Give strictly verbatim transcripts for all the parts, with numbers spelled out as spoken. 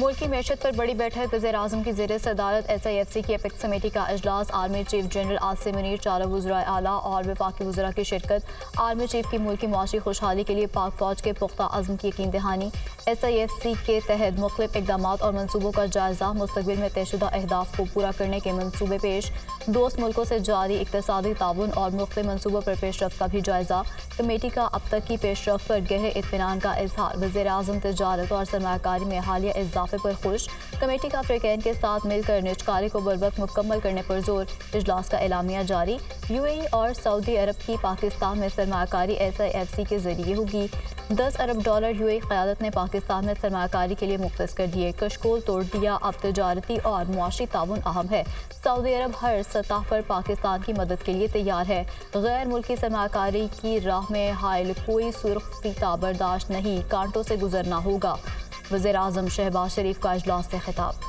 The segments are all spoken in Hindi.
मुल्क की मैशत पर बड़ी बैठक। वज़ीर आज़म की ज़ेर सदारत एस आई एफ सी की एपेक्स कमेटी का अजलास। Army chief general Asim Munir, चारों वज़राए आला और वफाकी वज़रा की शिरकत। आर्मी चीफ की मुल्क की मुआशी खुशहाली के लिए पाक फौज के पुख्ता अज़्म की यकीन दहानी। एस आई एफ सी के तहत मुख्तलिफ इक़दाम और मनसूबों का जायज़ा। मुस्तक़बिल में तयशुदा अहदाफ को पूरा करने के मनसूबे पेश। दोस्त मुल्कों से जारी इक़्तिसादी ताउन और मुख्तलिफ मनसूबों पर पेशरफ्त का भी जायज़ा। कमेटी का अब तक की पेशरफ्त पर गहरे इत्मीनान का इजहार। वज़ीर आज़म तजारत और सरमाकारी में हालिया इजाफे पर खुश। कमेटी का अफ्रीकैन के साथ मिलकर निजकारी को बरवक्त मुकम्मल करने पर जोर। इजलास का एलामिया जारी। यू ए ई और सऊदी अरब की पाकिस्तान में सरमाकारी एस आई एफ सी के जरिए होगी। दस अरब डॉलर यू ए ई क़यादत ने पाकिस्तान में सरमाकारी के लिए मुख्तस कर दिए। कशकोल तोड़ दिया। अब तजारती और मुआशी ताउन अहम है। सऊदी अरब हर सतह पर पाकिस्तान की मदद के लिए तैयार है। गैर मुल्की सरमाकारी की राह में हायल कोई सुर्ख फीता बर्दाश्त नहीं, कांटों से गुजरना होगा। वज़ीर आज़म शहबाज शरीफ का इजलास से खिताब।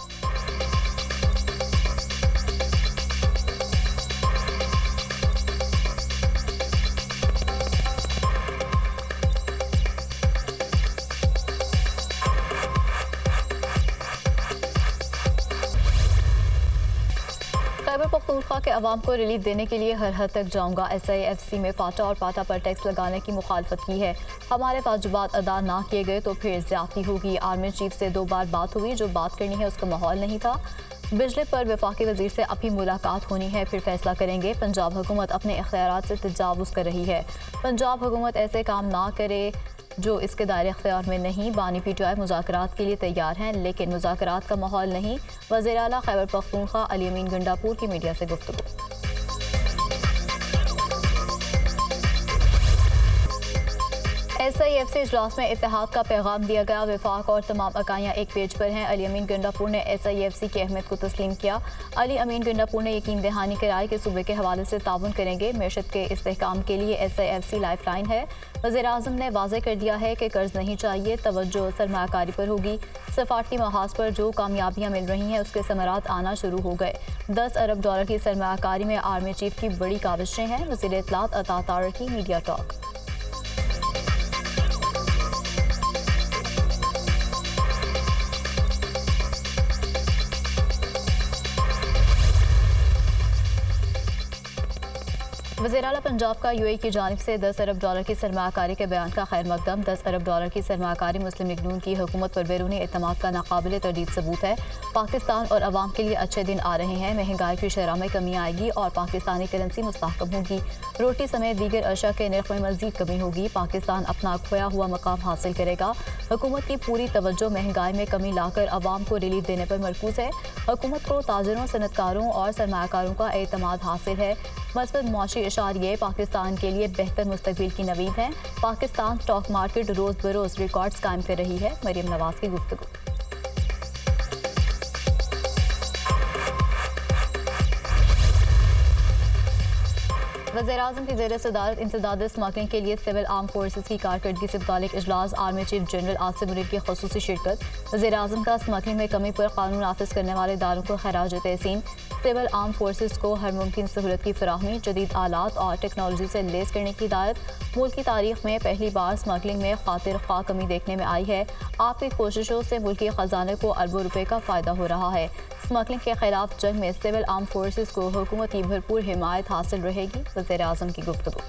खैबर पख्तूनख्वा के अवाम को रिलीफ देने के लिए हर हद तक जाऊंगा। एस आई एफ सी में फाटा और पाटा पर टैक्स लगाने की मुखालफत की है। हमारे वाजिबात अदा ना किए गए तो फिर ज्यादती होगी। आर्मी चीफ से दो बार बात हुई, जो बात करनी है उसका माहौल नहीं था। बिजली पर वफाकी वजीर से अभी मुलाकात होनी है, फिर फैसला करेंगे। पंजाब हुकूमत अपने इख्तियारात से तजावुज़ कर रही है। पंजाब हुकूमत ऐसे काम ना करे जो इसके दायरे इख्तियार में नहीं। बानी पी टी आई मुज़ाकरात के लिए तैयार हैं, लेकिन मुज़ाकरात का माहौल नहीं। वज़ीर आला खैबर पख्तूनख्वा अली अमीन गंडापुर की मीडिया से गुफ्तगू। एस आई एफ सी इजलास में इत्तेहाद का पैगाम दिया गया। वफाक और तमाम इकाइयाँ एक पेज पर हैं। अली अमीन गंडापुर ने एस आई एफ सी की अहमियत को तस्लीम किया। अली अमीन गंडापुर ने यकीन दहानी कराई कि सूबे के हवाले से ताउन करेंगे। मैशत के इस्तेहकाम के लिए S I F C life line है। वज़ीर आज़म ने वाज़ेह कर दिया है कि कर्ज नहीं चाहिए, तवज्जो सरमाकारी पर होगी। सफारती महाज पर जो कामयाबियाँ मिल रही हैं उसके समरात आना शुरू हो गए। दस अरब डॉलर की सरमाकारी में आर्मी चीफ की बड़ी काविशें हैं। वज़ीर इत्तलात अता तारड़ की मीडिया टॉक। वज़ीर आला पंजाब का यू ए ई की जानिब से दस अरब डॉलर की सरमाकारी के बयान का खैर मकदम। दस अरब डॉलर की सरमाकारी मुस्लिम लीग नून की हुकूमत पर बैरूनी एतमाद का नाकाबिल तर्दीद सबूत है। पाकिस्तान और अवाम के लिए अच्छे दिन आ रहे हैं। महंगाई की शरह में कमी आएगी और पाकिस्तानी करेंसी मुस्तहकम होगी। रोटी समेत दीगर अशा के नर्ख में मजीद कमी होगी। पाकिस्तान अपना खोया हुआ मकाम हासिल करेगा। हुकूमत की पूरी तवज्जो महंगाई में कमी लाकर अवाम को रिलीफ देने पर मरकूज है। हुकूमत को ताजरों, सनतकारों और सरमाकारों का एतमाद हासिल है। मस्बत मुआशी इशारे पाकिस्तान के लिए बेहतर मुस्तकबिल की नवीद है। पाकिस्तान स्टॉक मार्केट रोज़ बरोज़ रिकॉर्ड्स कायम कर रही है। मरियम नवाज की गुफ्तगू। वज़ीर आज़म की ज़ेर सदारत इंसदाद स्मगलिंग के लिए सिविल आर्म फोर्सेस की कारकर्दगी से मुतालिक इजलास। Army chief general Asim Munir की ख़ुसूसी शिरकत। वज़ीर आज़म का स्मगलिंग में कमी पर कानून नाफिज करने वाले इदारों को खराज तहसीन। सिविल आर्म फोर्सेस को हर मुमकिन सहूलत की फराहमी, जदीद आलात और टेक्नोलॉजी से लेस करने की हिदायत। मुल्क की तारीख में पहली बार स्मगलिंग में खातिर ख्वाह कमी देखने में आई है। आपकी कोशिशों से मुल्की ख़जाने को अरबों रुपए का फ़ायदा हो रहा है। स्मगलिंग के खिलाफ जंग में सिविल आर्म फोर्सेस को हुकूमत की भरपूर हिमायत हासिल रहेगी। वज़ीर आज़म की गुफ्तगू।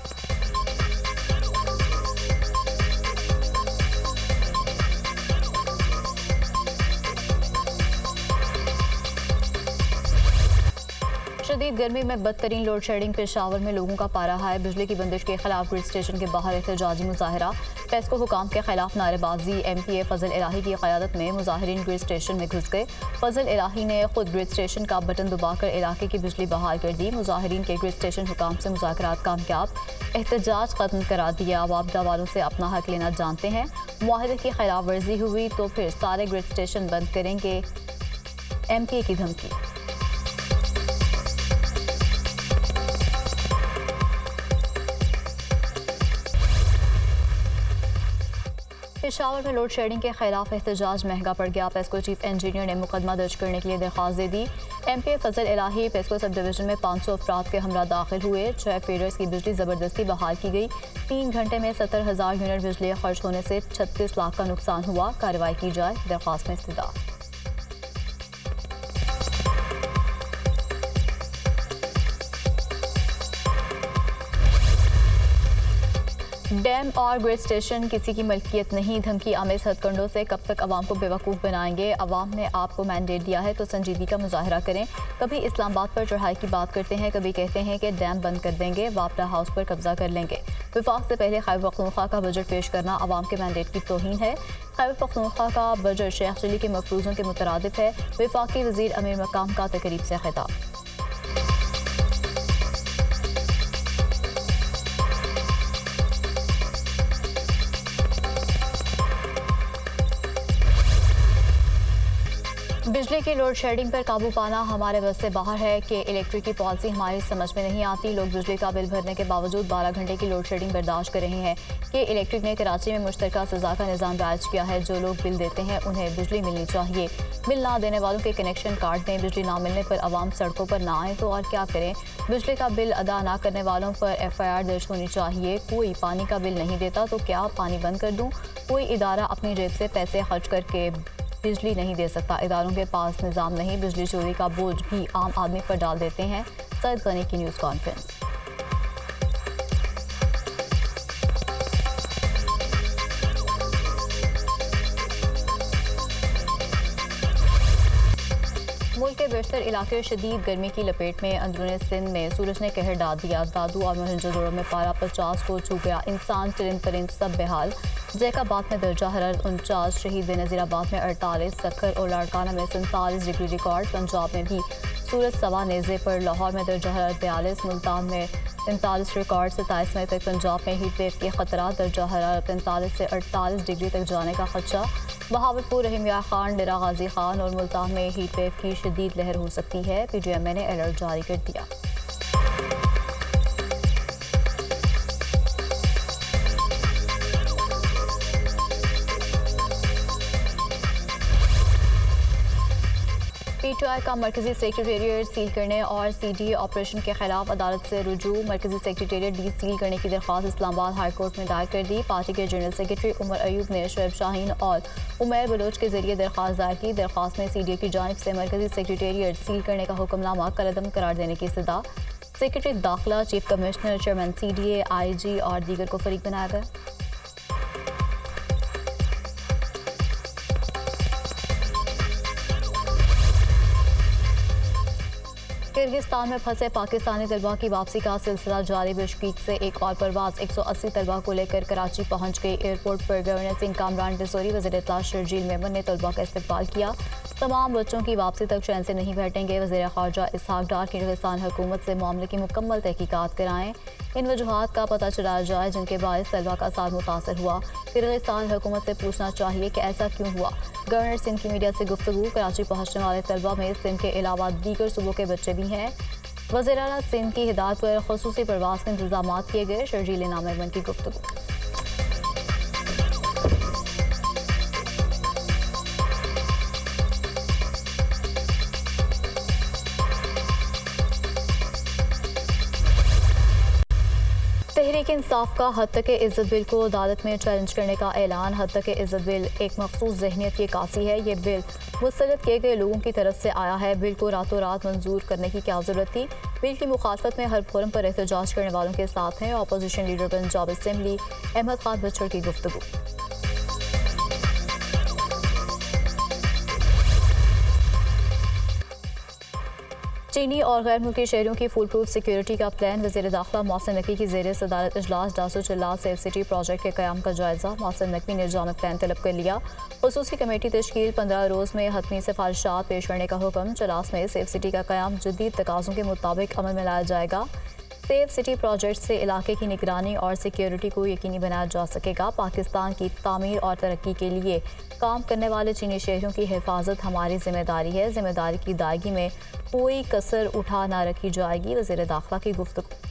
शदीद गर्मी में बदतरीन लोड शेडिंग। पेशावर में लोगों का पारा है। बिजली की बंदिश के खिलाफ ग्रिड स्टेशन के बाहर एहतजाजी मुजाहरा। पेस्को हुकाम के खिलाफ नारेबाजी। एम पी ए फजल इलाही की क़यादत में मुजाहिरीन ग्रिड स्टेशन में घुस गए। फजल इलाही ने खुद ग्रिड स्टेशन का बटन दबाकर इलाके की बिजली बहाल कर दी। मुजाहिरीन के ग्रिड स्टेशन हुकाम से मुज़ाकरात कामयाब। एहतजाज खत्म करा दिया। वापडा वालों से अपना हक लेना जानते हैं। मुआहदे की खिलाफ वर्जी हुई तो फिर सारे ग्रिड स्टेशन बंद करेंगे। एम पी ए की धमकी। पेशावर में लोड शेडिंग के खिलाफ एहतजाज महंगा पड़ गया। पेस्को चीफ इंजीनियर ने मुकदमा दर्ज करने के लिए दरख्वास्त दे दी। एम पी फजल इलाही पेस्को सब डिवीजन में पाँच सौ अफराद के हमरा दाखिल हुए। छह फीडर्स की बिजली ज़बरदस्ती बहाल की गई। तीन घंटे में सत्तर हज़ार यूनिट बिजली खर्च होने से छत्तीस लाख का नुकसान हुआ। कार्रवाई की जाए, दरख्वास्त में इस्तदा। डैम और ग्रिड स्टेशन किसी की मलकियत नहीं। धमकी आमेज हथकंडों से कब तक अवाम को बेवकूफ़ बनाएंगे। अवाम ने आपको मैंडेट दिया है तो संजीदगी का मुजाहरा करें। कभी इस्लामाबाद पर चढ़ाई की बात करते हैं, कभी कहते हैं कि डैम बंद कर देंगे, वापरा हाउस पर कब्जा कर लेंगे। विफाक से पहले खैबर पख्तूनख्वा का बजट पेश करना अवाम के मैंडेट की तौहीन है। खैबर पख्तूनख्वा का बजट शेख चिली के मफरूज़ों के मुतरादिफ है। वफाकी वज़ीर अमीर मकाम का तकरीब से खिताब। बिजली की लोड शेडिंग पर काबू पाना हमारे बस से बाहर है कि इलेक्ट्रिक की पॉलिसी हमारी समझ में नहीं आती। लोग बिजली का बिल भरने के बावजूद बारह घंटे की लोड शेडिंग बर्दाश्त कर रहे हैं कि इलेक्ट्रिक ने कराची में मुश्तरका सजा का निज़ाम राइज किया है। जो लोग बिल देते हैं उन्हें बिजली मिलनी चाहिए। बिल ना देने वालों के कनेक्शन काट दें। बिजली ना मिलने पर आवाम सड़कों पर ना आए तो और क्या करें। बिजली का बिल अदा ना करने वालों पर एफ आई आर दर्ज होनी चाहिए। कोई पानी का बिल नहीं देता तो क्या पानी बंद कर दूँ। कोई इदारा अपनी जेब से पैसे खर्च करके बिजली नहीं दे सकता। इदारों के पास निज़ाम नहीं। बिजली चोरी का बोझ भी आम आदमी पर डाल देते हैं। सईद गनी की न्यूज़ कॉन्फ्रेंस। मुल्क के बेशतर इलाके शदीद गर्मी की लपेट में। अंदरूनी सिंध में सूरज ने कहर डाल दिया। दादू और मोहनजोदड़ो में पारा पचास को छू गया। इंसान चरिंद परिंद सब बेहाल। जैकाबाद में दर्जा हरारत उनचास, शहीद बेनज़ीराबाद में अड़तालीस, सक्खर और लाड़काना में सैंतालीस डिग्री रिकॉर्ड। पंजाब में भी सूरज सवा नेज़े पर। लाहौर में दर्जा हरारत बयालीस, मुल्तान में तैंतालीस रिकॉर्ड। सत्ताईस मई तक पंजाब में हीट वेव के खतरा। दर्जा हरारत तैंतालीस से अड़तालीस डिग्री तक जाने का खदशा। बहावलपुर, रहीमिया खान, डेरा गाजी खान और मुल्तान में हीट वेव की शदीद लहर हो सकती है। पी डी एम ए ने अलर्ट जारी कर दिया। पी टी आई का मरकजी सेक्रेटेरिएट सील करने और सी डी ए ऑपरेशन के खिलाफ अदालत से रुजू। मरकजी सेक्रेटेरिएट डी सील करने की दरख्वास्त इस्लामाबाद हाई कोर्ट में दायर कर दी। पार्टी के जनरल सेक्रेटरी उमर अयूब ने शोएब शाहीन और उमैर बलोच के जरिए दरख्वास्त दायर की। दरख्वास्त में सी डी ए की जानिब से मरकजी सेक्रेटेरिएट सील करने का हुक्मनामा कलअदम करार देने की सदा। सेक्रेटरी दाखिला, chief commissioner, chairman C D A, I G और दीगर को फरीक बनाया गया। किर्गिस्तान में फंसे पाकिस्तानी तलबा की वापसी का सिलसिला जारी। बिश्केक से एक और परवाज एक सौ अस्सी तलबा को लेकर कराची पहुंच गई। एयरपोर्ट पर गवर्नर सिंह, कामरान डिसोरी, वज़ीर इत्तलात शर्जील मेमन ने तलबा का इस्तकबाल किया। तमाम बच्चों की वापसी तक चैन से नहीं बैठेंगे। वज़ीर ख़ारजा इसहाक डार किर्गिस्तान हुकूमत से मामले की मुकम्मल तहकीकात कराएं। इन वजूहात का पता चलाया जाए जिनके बायस तलबा का साथ मुतासर हुआ। किर्गिस्तान हुकूमत से पूछना चाहिए कि ऐसा क्यों हुआ। गवर्नर सिंध की मीडिया से गुफ्तगू। कराची पहुंचने वाले तलबा में सिंध के अलावा दीगर सूबों के बच्चे भी हैं। वज़ीर आला सिंध की हिदायत पर ख़ुसूसी प्रवास के इंतजाम किए गए। शर्जील नामेमन की गुफ्तगू। तहरीक इंसाफ का हद तक इज़्ज़त बिल को अदालत में चैलेंज करने का ऐलान। हद तक इज़्ज़त बिल एक मखसूस जहनीत की अक्कासी है। ये बिल मुस्तरद किए गए लोगों की तरफ से आया है। बिल को रातों रात मंजूर करने की क्या ज़रूरत थी। बिल की मुखालफत में हर फोरम पर एहतजाज करने वालों के साथ हैं opposition leader Punjab assembly Ahmad Khan Bachhar की गुफ्तगू। चीनी और गैर मुल्की शहरों की फुल प्रूफ सिक्योरिटी का प्लान। वज़ीर दाखिला मोहसिन नकवी की ज़ेर सदारत इजलास डासो चिल्ला सेफ सिटी प्रोजेक्ट के क़याम का जायज़ा। मोहसिन नकवी ने जाम प्लान तलब कर लिया। ख़ुसूसी कमेटी तश्कील, पंद्रह रोज़ में हतमी सिफारिशात पेश करने का हुक्म। इजलास में सेफ सिटी का क़याम जदीद तकाज़ों के मुताबिक अमल में लाया जाएगा। सेफ सिटी प्रोजेक्ट से इलाके की निगरानी और सिक्योरिटी को यकीनी बनाया जा सकेगा। पाकिस्तान की तामीर और तरक्की के लिए काम करने वाले चीनी शहरों की हिफाजत हमारी जिम्मेदारी है। जिम्मेदारी की अदायगी में कोई कसर उठा ना रखी जाएगी। वज़ीर दाखिला की गुफ्तगू।